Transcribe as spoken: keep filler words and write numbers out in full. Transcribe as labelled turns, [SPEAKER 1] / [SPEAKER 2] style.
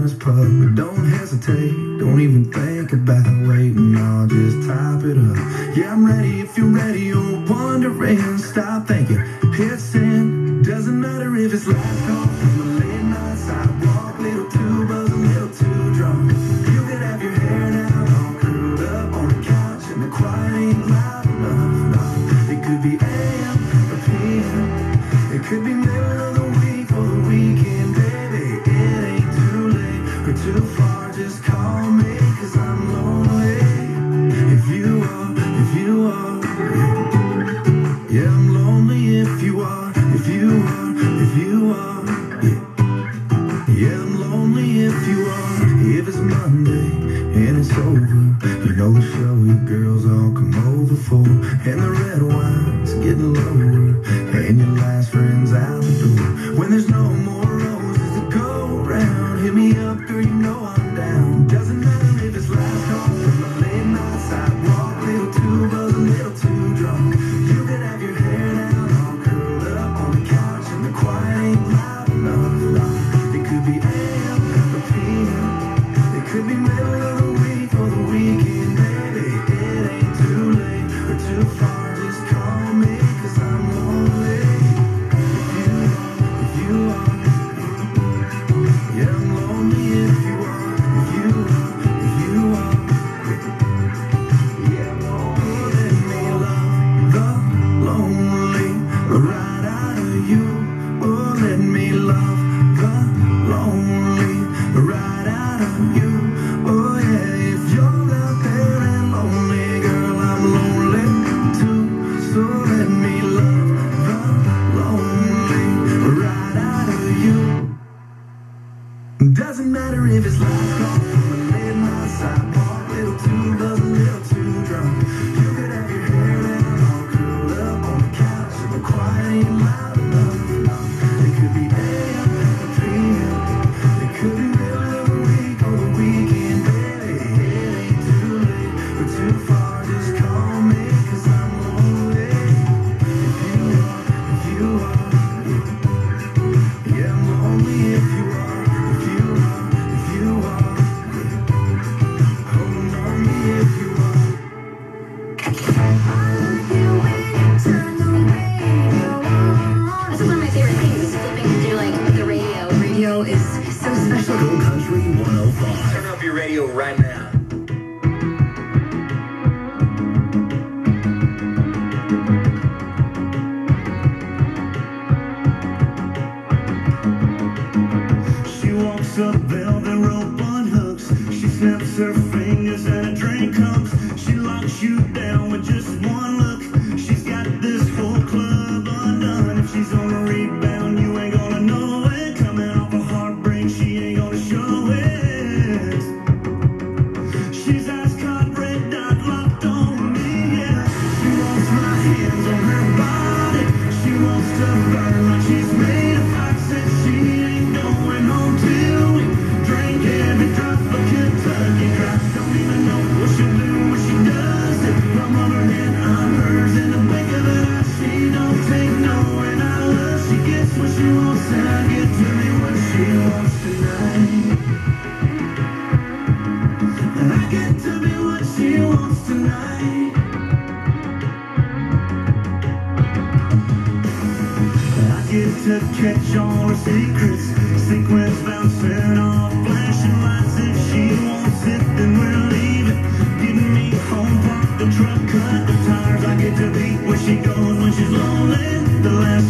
[SPEAKER 1] Santos Pub. But don't hesitate, don't even think about waiting, I'll just type it up. Yeah, I'm ready if you're ready, oh, wondering, stop thinking, hit send. Doesn't matter if it's last call from a late night sidewalk, little too buzzed, a little too drunk. You could have your hair down, all curled up on the couch, and the quiet ain't loud enough. No, it could be A M or P M, it could be middle of the week or the weekend, baby. It ain't too late or too far, just call me, cause I'm lonely. If you are, if you are, yeah, I'm lonely if you are, if you are, if you are, yeah. Yeah, I'm lonely if you are. If it's Monday and it's over, you know the show you girls all come over for, and the red wine's getting lower, and your last friend's out the door. When there's no more roses to go around, hit me up, girl, you know I'm down. Doesn't matter if it's last call from a late night sidewalk, little too buzzed, a little too drunk. You could have your hair down, all curled up on the couch, and the quiet ain't loud enough. No, it could be A M or P M, it could be middle of the week or the weekend, baby. It ain't too late or too far, just call me, cause I'm lonely. If you are, if you are, yeah, I'm lonely if you are, if you are, if you are, yeah, I'm lonely. Let me love the lonely right out of you. Oh, let me love the lonely right out of you. Oh yeah, if you're out there and lonely, girl, I'm lonely too. So let me love the lonely right out of you. Doesn't matter if it's last call from a late night sidewalk, little too buzzed, a little too drunk. You could have your hair down, all curled up on the couch, and the quiet ain't loud enough. No, it could be A M or P M, it could be middle of the week or the weekend, baby. It ain't too late or too far, just call me, cause I'm lonely. If you are, if you are, yeah, I'm lonely if you are, if you are, if you are, oh, I'm lonely if you are.
[SPEAKER 2] This is one of my favorite things, is flipping through like the radio. Radio is so special.
[SPEAKER 3] Go Country one oh five. Turn up your radio right now.
[SPEAKER 1] She walks up velvet rope on hooks. She snaps her fingers and a drink comes. She locks you down with just one look. She's got this whole club undone. If she's on a rebound, you ain't gonna know it. Coming off a heartbreak, she ain't gonna show it. She's ice cold, red dot locked on me, yeah. She wants my hands on her body. She wants to burn like she's made of fox, and she ain't going home till we drink every drop of Kentucky Dry. Don't even know what she'll do when she does it. I'm on her head, I'm hers in the blink of an eye. She don't take no, and I love. She gets what she wants, and I get to me what she wants tonight. And I get to be what she wants tonight. I get to catch all her secrets. Sequence bouncing off flashing lights. If she wants it, then we're leaving. Getting me home, park the truck, cut the tires. I get to be where she goes when she's lonely. The last